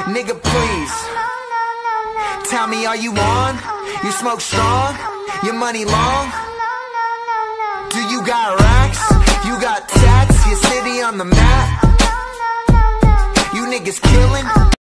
Nigga, please tell me, are you on? You smoke strong? Your money long? Do you got racks? You got tats? Your city on the map? You niggas killing?